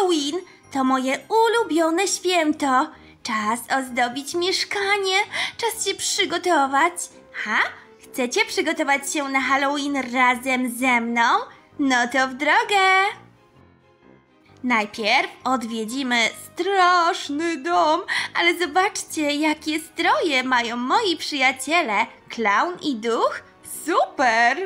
Halloween to moje ulubione święto. Czas ozdobić mieszkanie, czas się przygotować. Chcecie przygotować się na Halloween razem ze mną? No to w drogę! Najpierw odwiedzimy straszny dom, ale zobaczcie, jakie stroje mają moi przyjaciele, klaun i duch. Super!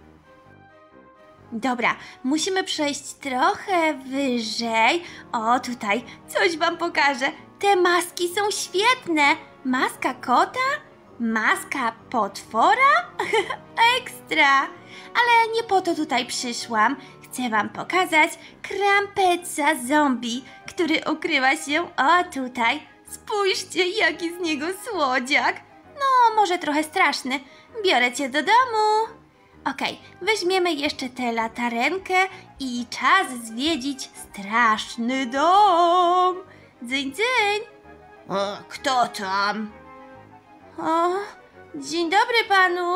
Dobra, musimy przejść trochę wyżej. O, tutaj coś wam pokażę. Te maski są świetne. Maska kota? Maska potwora? Ekstra! Ale nie po to tutaj przyszłam. Chcę wam pokazać Krampeca zombie, który ukrywa się o tutaj. Spójrzcie, jaki z niego słodziak. No, może trochę straszny. Biorę cię do domu. Okej, weźmiemy jeszcze tę latarenkę i czas zwiedzić straszny dom. Dzyń, dzyń. O, kto tam? O, dzień dobry panu.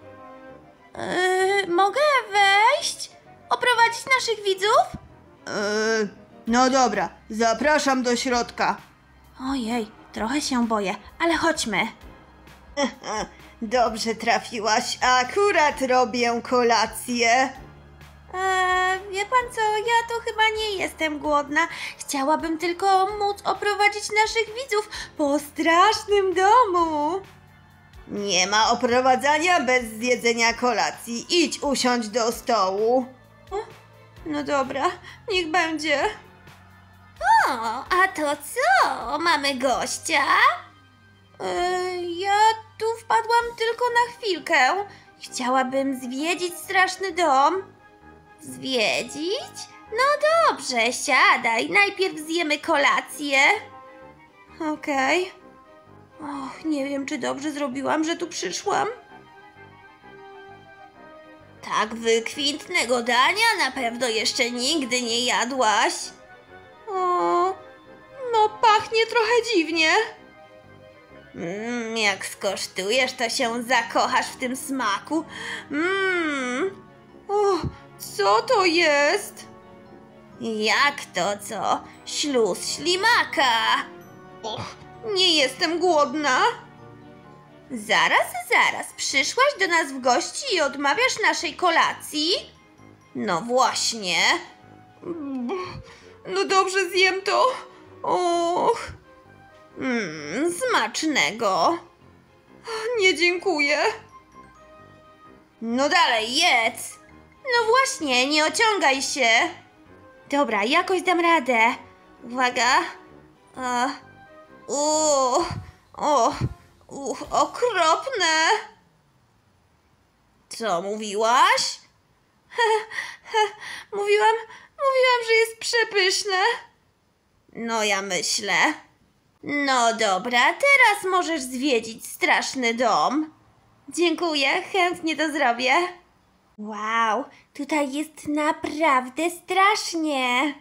Mogę wejść? Oprowadzić naszych widzów? No dobra, zapraszam do środka. Ojej, trochę się boję, ale chodźmy. Dobrze trafiłaś, akurat robię kolację. Wie pan co, ja to chyba nie jestem głodna. Chciałabym tylko móc oprowadzić naszych widzów po strasznym domu. Nie ma oprowadzania bez zjedzenia kolacji. Idź usiądź do stołu. No dobra, niech będzie. O, a to co? Mamy gościa? Ja tu wpadłam tylko na chwilkę. Chciałabym zwiedzić straszny dom. Zwiedzić? No dobrze, siadaj. Najpierw zjemy kolację. Okej. Och, nie wiem, czy dobrze zrobiłam, że tu przyszłam. Tak wykwintnego dania na pewno jeszcze nigdy nie jadłaś. O, no pachnie trochę dziwnie. Jak skosztujesz, to się zakochasz w tym smaku. O, co to jest? Jak to co? Śluz ślimaka. Och, nie jestem głodna. Zaraz, przyszłaś do nas w gości i odmawiasz naszej kolacji? No właśnie. No dobrze, zjem to. Och. Smacznego. Nie dziękuję. No dalej, jedz. No właśnie, nie ociągaj się. Dobra, jakoś dam radę. Uwaga. Okropne. Co mówiłaś? Mówiłam, że jest przepyszne. No ja myślę. No dobra, teraz możesz zwiedzić straszny dom. Dziękuję, chętnie to zrobię. Wow, tutaj jest naprawdę strasznie.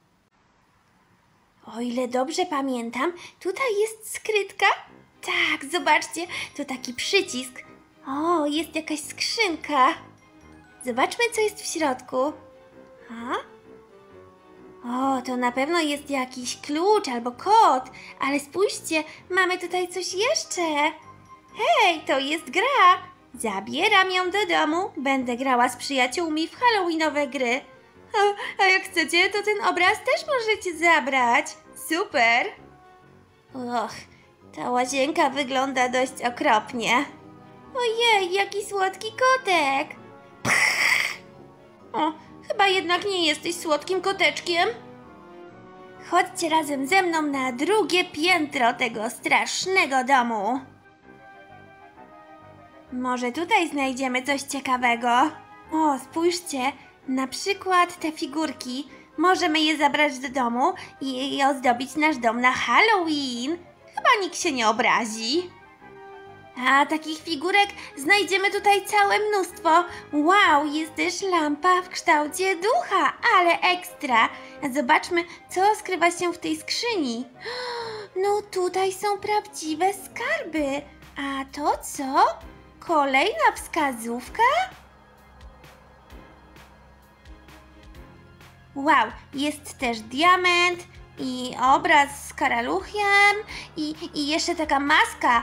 O ile dobrze pamiętam, tutaj jest skrytka. Tak, zobaczcie, to taki przycisk. O, jest jakaś skrzynka. Zobaczmy, co jest w środku. O, to na pewno jest jakiś klucz albo kod. Ale spójrzcie, mamy tutaj coś jeszcze. Hej, to jest gra. Zabieram ją do domu. Będę grała z przyjaciółmi w halloweenowe gry. A jak chcecie, to ten obraz też możecie zabrać. Super. Och, ta łazienka wygląda dość okropnie. Ojej, jaki słodki kotek. O, chyba jednak nie jesteś słodkim koteczkiem. Chodźcie razem ze mną na drugie piętro tego strasznego domu. Może tutaj znajdziemy coś ciekawego. O, spójrzcie, na przykład te figurki. Możemy je zabrać do domu i ozdobić nasz dom na Halloween. Chyba nikt się nie obrazi. A takich figurek znajdziemy tutaj całe mnóstwo. Wow, jest też lampa w kształcie ducha, ale ekstra. Zobaczmy, co skrywa się w tej skrzyni. No tutaj są prawdziwe skarby. A to co? Kolejna wskazówka? Wow, jest też diament i obraz z karaluchem i jeszcze taka maska.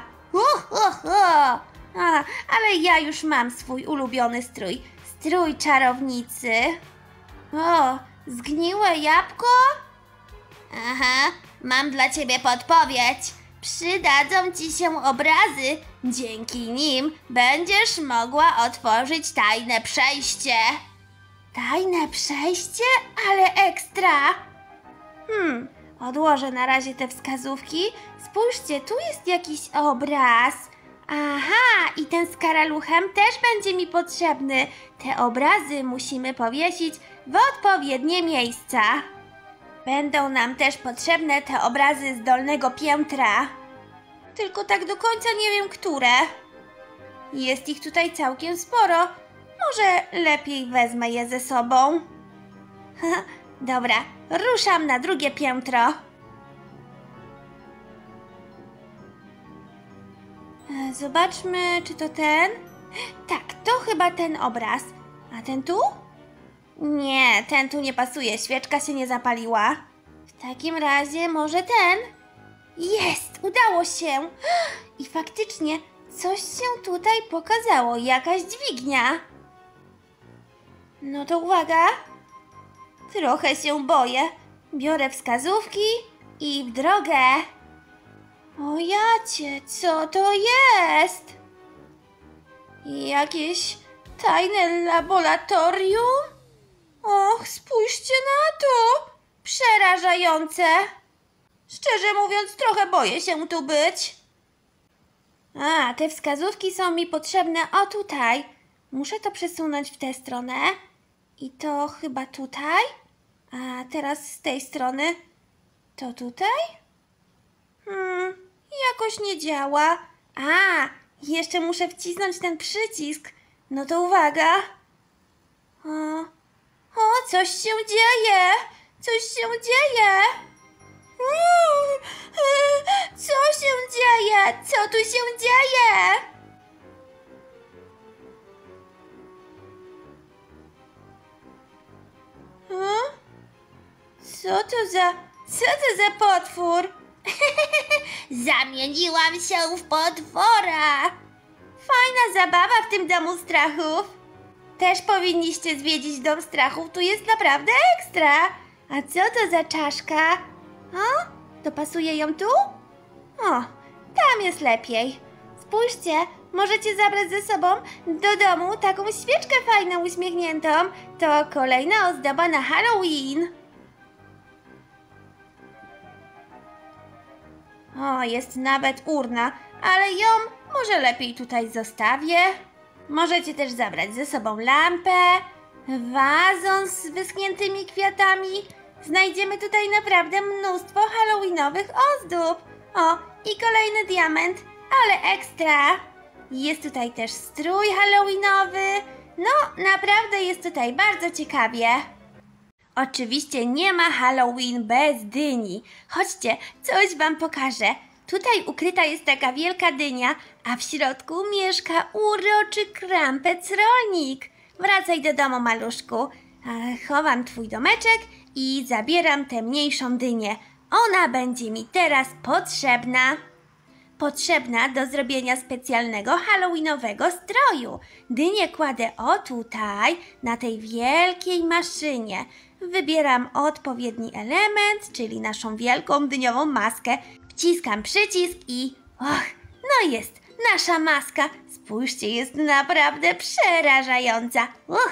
Ale ja już mam swój ulubiony strój. Strój czarownicy. O, zgniłe jabłko? Aha, mam dla ciebie podpowiedź. Przydadzą ci się obrazy. Dzięki nim będziesz mogła otworzyć tajne przejście. Tajne przejście? Ale ekstra! Odłożę na razie te wskazówki. Spójrzcie, tu jest jakiś obraz. Aha, i ten z karaluchem też będzie mi potrzebny. Te obrazy musimy powiesić w odpowiednie miejsca. Będą nam też potrzebne te obrazy z dolnego piętra. Tylko tak do końca nie wiem, które. Jest ich tutaj całkiem sporo. Może lepiej wezmę je ze sobą. Dobra, ruszam na drugie piętro. Zobaczmy, czy to ten? Tak, to chyba ten obraz. A ten tu? Nie, ten tu nie pasuje, świeczka się nie zapaliła. W takim razie może ten? Jest, udało się! I faktycznie coś się tutaj pokazało, jakaś dźwignia. No to uwaga. Trochę się boję. Biorę wskazówki i w drogę. O jacie, co to jest? Jakieś tajne laboratorium? Och, spójrzcie na to! Przerażające! Szczerze mówiąc, trochę boję się tu być. A, te wskazówki są mi potrzebne o tutaj. Muszę to przesunąć w tę stronę. I to chyba tutaj. A teraz z tej strony. To tutaj? Jakoś nie działa. A, jeszcze muszę wcisnąć ten przycisk. No to uwaga. O, coś się dzieje. Coś się dzieje. Co się dzieje? Co tu się dzieje? Co to za potwór? Zamieniłam się w potwora. Fajna zabawa w tym domu strachów. Też powinniście zwiedzić dom strachów, tu jest naprawdę ekstra. A co to za czaszka? O, dopasuję ją tu? O, tam jest lepiej. Spójrzcie, możecie zabrać ze sobą do domu taką świeczkę fajną, uśmiechniętą. To kolejna ozdoba na Halloween. O, jest nawet urna, ale ją może lepiej tutaj zostawię. Możecie też zabrać ze sobą lampę, wazon z wyschniętymi kwiatami. Znajdziemy tutaj naprawdę mnóstwo halloweenowych ozdób. O, i kolejny diament, ale ekstra. Jest tutaj też strój halloweenowy. No, naprawdę jest tutaj bardzo ciekawie. Oczywiście nie ma Halloween bez dyni. Chodźcie, coś wam pokażę. Tutaj ukryta jest taka wielka dynia, a w środku mieszka uroczy krampec rolnik. Wracaj do domu, maluszku. Chowam twój domeczek i zabieram tę mniejszą dynię. Ona będzie mi teraz potrzebna. Potrzebna do zrobienia specjalnego halloweenowego stroju. Dynię kładę o tutaj, na tej wielkiej maszynie. Wybieram odpowiedni element, czyli naszą wielką dyniową maskę. Wciskam przycisk i... Och, no jest, nasza maska. Spójrzcie, jest naprawdę przerażająca.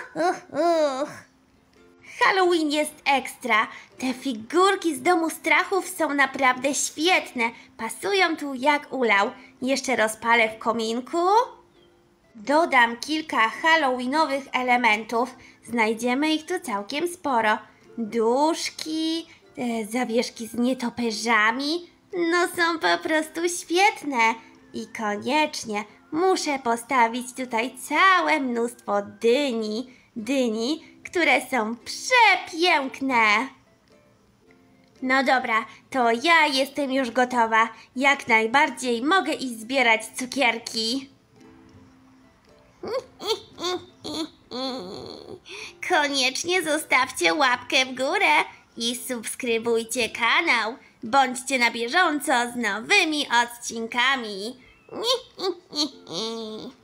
Halloween jest ekstra. Te figurki z domu strachów są naprawdę świetne. Pasują tu jak ulał. Jeszcze rozpalę w kominku. Dodam kilka halloweenowych elementów. Znajdziemy ich tu całkiem sporo. Duszki, zawieszki z nietoperzami. No są po prostu świetne. I koniecznie muszę postawić tutaj całe mnóstwo dyni, które są przepiękne. No dobra, to ja jestem już gotowa. Jak najbardziej mogę iść zbierać cukierki. Koniecznie zostawcie łapkę w górę i subskrybujcie kanał. Bądźcie na bieżąco z nowymi odcinkami.